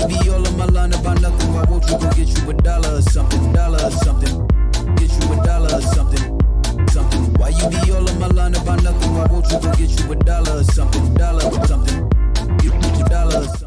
you be all on my line about nothing? Why won't you go get you $1 or something? Dollar or something. Get you $1 or something. Something. Why you be all on my line about nothing? Why won't you go get you $1 or something? Dollar or something. Get you $1 or something.